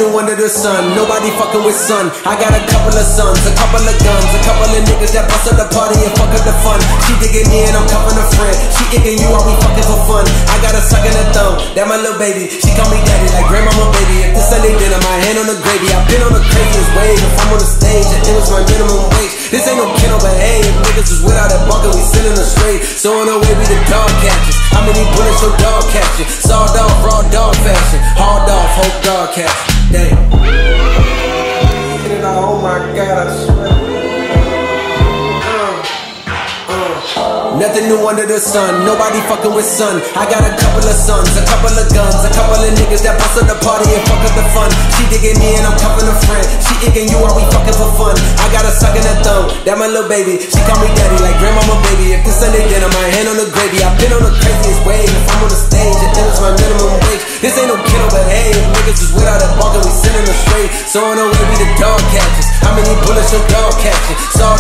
new under the sun, nobody fucking with son. I got a couple of sons, a couple of guns, a couple of niggas that bust up the party and fuck up the fun. She digging me and I'm cuffing a friend. She kicking you while we fucking for fun. I got a suck in the thumb, that my little baby. She call me daddy like grandmama baby. If this Sunday dinner, my hand on the gravy. I've been on the craziest wave. If I'm on the stage, it was my minimum wage. This ain't no kennel, but hey, if niggas was without that bucket, we sending them straight. So on the way we the dog catchers. How many bullets your dog catching? Sawed off, raw dog fashion. Hauled off, hope dog catch. Damn. Oh my God, I swear. Nothing new under the sun, nobody fucking with son. I got a couple of sons, a couple of guns, a couple of niggas that bust up the party and fuck up the fun. She digging me and I'm cuffing a friend. She kicking you while we fucking for fun. I got a suck in the thumb, that my little baby. She call me daddy like grandmama baby. If this Sunday dinner, my hand on the gravy. I've been on the craziest wave. If I'm on the stage, it was my minimum wage. This ain't no kennel, but hey, if niggas was without that bucket, we sending them straight. So on the way we the dog catchers. How many bullets your dog catching?